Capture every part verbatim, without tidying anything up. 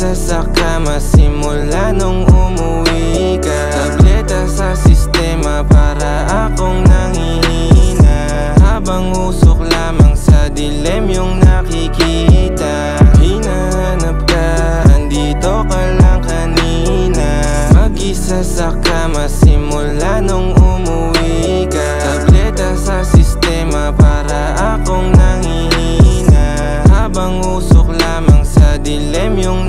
Mag-isa sa kama simula nung umuwi ka. Tableta sa sistema para akong nanghihina, habang usok lamang sa dilim yung nakikita. Hinahanap ka, andito ka lang kanina. Mag-isa sa kama simula nung umuwi ka. Tableta sa sistema para akong nanghihina, habang usok lamang sa dilim yung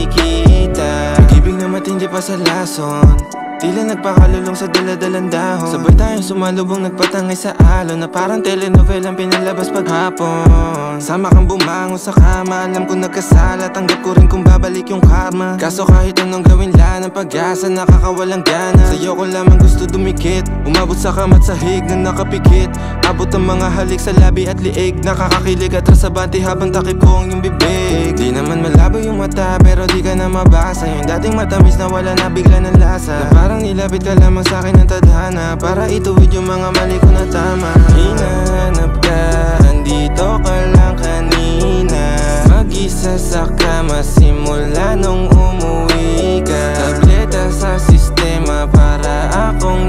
nakikita. Pag-ibig na matindi pa sa lason, tila nagpakalulong sa daladalang dahon. Sabay tayong sumalubong, nagpatangay sa alon, na parang telenovelang pinalabas paghapon. Sama kang bumangon sa kama, alam ko nagkasala, tanggap ko rin kung babalik yung karma. Kaso kahit anong gawin lang ng pag-asa, nakakawalang gana. Sa'yo ko lamang gusto dumikit, umabot sa kamat sahig na nakapikit. Abot ang mga halik sa labi at liig, nakakakilig at rasabante habang takip ko ang iyong bibig. Di naman malabo yung mata pero di ka na mabasa, yung dating matamis na wala na bigla ng lasa. Parang nilapit ka lamang sa'kin ng tadhana para ituwid yung mga mali ko na tama. Hinahanap ka, andito ka lang kanina. Mag-isa sa kama simula nung umuwi ka. Tableta sa sistema para akong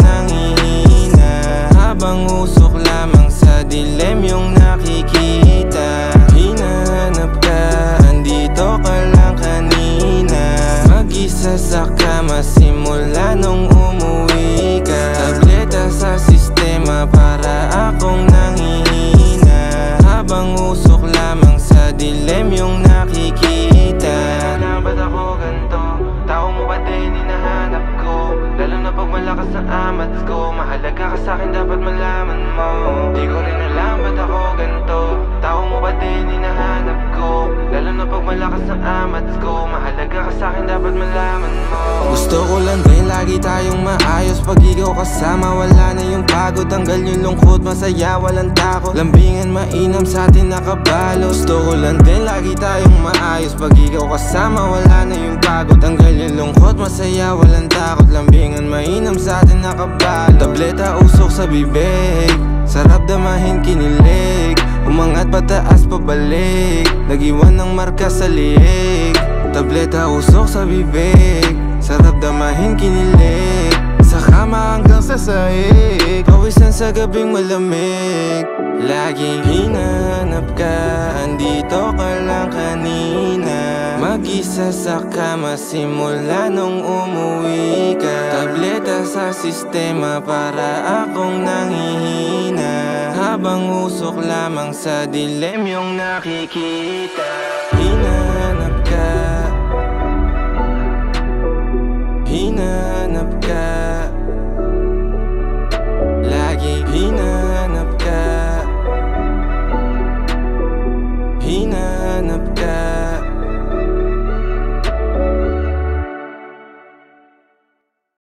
nanghihina, habang usok lamang sa dilim yung nakikita. Hinahanap ka, andito ka lang kanina. Mag-isa sa kama simula nung umuwi ka. Tableta sa sistema para akong nanghihina, habang usok lamang sa dilim yung nakikita. Alam ba't ako ganto? Tao mo ba din hinahanap ko? Lalo na pag malakas ang amats ko. Mahalaga ka sa'kin, dapat malaman mo. Di ko rin alam ba't ako ganto. Tao mo ba din hinahanap ko? Lalo na pag malakas ang amats ko. Mahalaga ka sa'kin, dapat malaman mo. Gusto ko lang din lagi tayong maayos. Pag ikaw kasama, wala na yung pagod. Tanggal yung lungkot, masaya, walang takot. Lambingan mainam sa atin nakabalo. Gusto ko lang din lagi tayong maayos. Pag ikaw kasama, wala na yung pagod. Tanggal yung lungkot, masaya, walang takot. Lambingan mainam sa atin nakabalo. Tableta usok sa bibig, sarap damahin kinilig. Umangat pataas pabalik, nag-iwan ng marka sa liig. Tableta usok sa bibig, sarap damahin kinilig. Sa kama hanggang sa sahig, pawisan sa gabing malamig. Laging hinahanap ka, andito ka lang kanina. Mag-isa sa kama simula nung umuwi ka. Tableta sa sistema para akong nanghihina, habang usok lamang sa dilim yung nakikita. Hinahanap ka, hinahanap